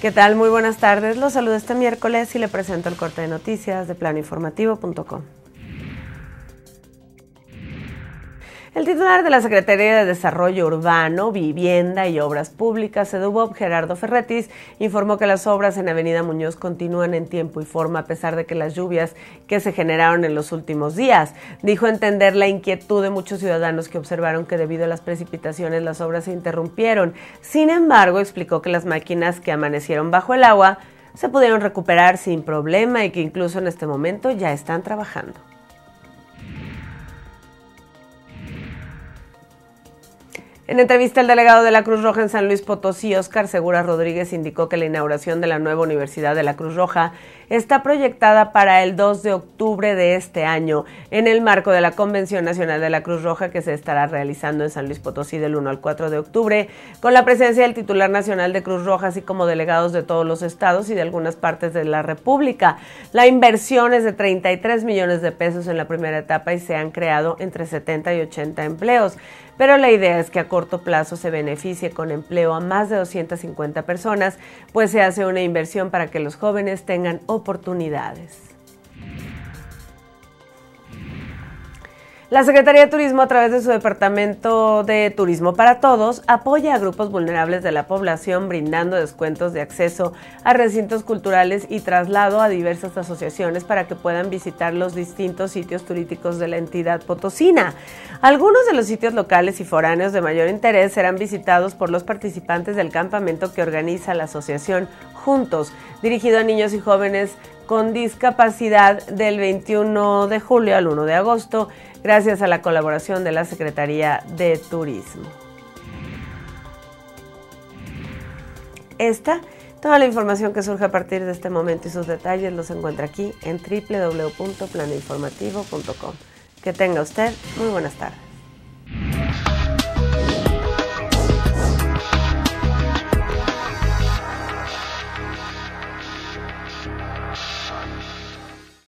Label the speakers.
Speaker 1: ¿Qué tal? Muy buenas tardes. Los saludo este miércoles y le presento el corte de noticias de planoinformativo.com. El titular de la Secretaría de Desarrollo Urbano, Vivienda y Obras Públicas, SEDUVOP, Gerardo Ferretis, informó que las obras en Avenida Muñoz continúan en tiempo y forma a pesar de que las lluvias que se generaron en los últimos días. Dijo entender la inquietud de muchos ciudadanos que observaron que debido a las precipitaciones las obras se interrumpieron. Sin embargo, explicó que las máquinas que amanecieron bajo el agua se pudieron recuperar sin problema y que incluso en este momento ya están trabajando. En entrevista, el delegado de la Cruz Roja en San Luis Potosí, Óscar Segura Rodríguez, indicó que la inauguración de la nueva Universidad de la Cruz Roja está proyectada para el 2 de octubre de este año, en el marco de la Convención Nacional de la Cruz Roja que se estará realizando en San Luis Potosí del 1 al 4 de octubre, con la presencia del titular nacional de Cruz Roja, así como delegados de todos los estados y de algunas partes de la República. La inversión es de 33 millones de pesos en la primera etapa y se han creado entre 70 y 80 empleos. Pero la idea es que a corto plazo se beneficie con empleo a más de 250 personas, pues se hace una inversión para que los jóvenes tengan oportunidades. La Secretaría de Turismo, a través de su Departamento de Turismo para Todos, apoya a grupos vulnerables de la población brindando descuentos de acceso a recintos culturales y traslado a diversas asociaciones para que puedan visitar los distintos sitios turísticos de la entidad potosina. Algunos de los sitios locales y foráneos de mayor interés serán visitados por los participantes del campamento que organiza la asociación Juntos, dirigido a niños y jóvenes con discapacidad del 21 de julio al 1 de agosto, gracias a la colaboración de la Secretaría de Turismo. Toda la información que surge a partir de este momento y sus detalles los encuentra aquí en www.planoinformativo.com. Que tenga usted muy buenas tardes.